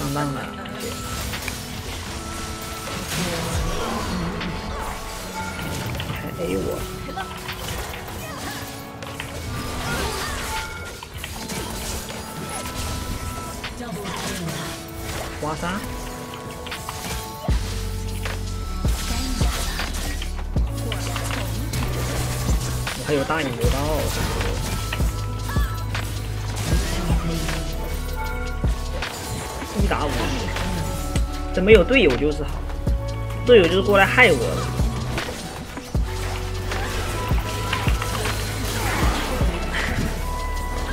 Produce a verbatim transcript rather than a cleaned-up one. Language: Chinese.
上当了。还 A 我。 刮痧，我还有大引流刀，一打五，这没有队友就是好，队友就是过来害我的。